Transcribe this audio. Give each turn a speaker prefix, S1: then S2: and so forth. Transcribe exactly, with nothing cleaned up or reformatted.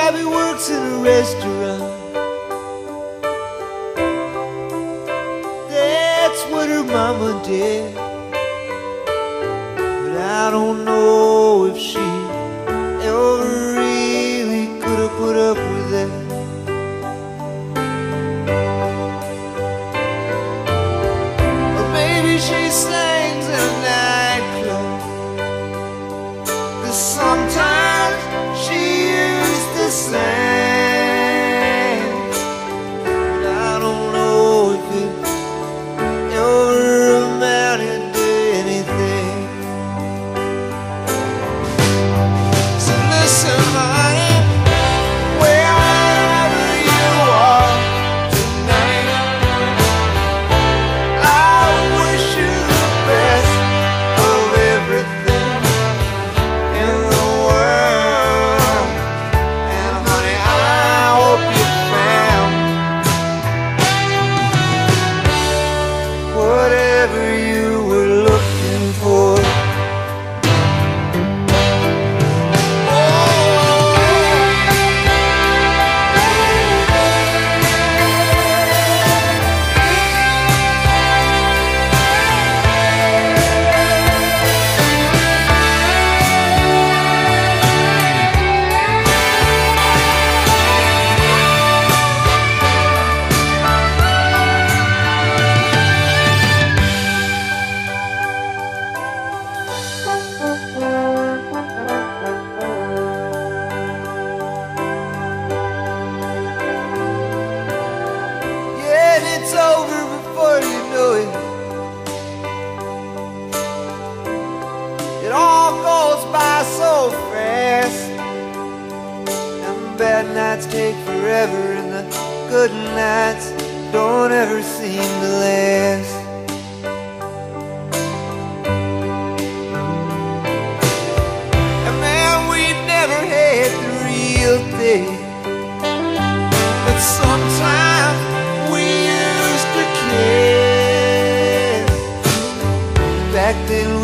S1: Bobby works in a restaurant. That's what her mama did. But I don't know if she ever really could have put up with it. Or maybe she sings in a nightclub, 'cause sometimes she used to sing. But I don't know if it ever amounted to anything. So listen, honey, wherever you are tonight, I wish you the best of everything in the world. And honey, I hope you found whatever you were looking for. It's over before you know it. It all goes by so fast, and the bad nights take forever, and the good nights don't ever seem to last. And man, we never had the real thing, but sometimes we used to kiss. Back then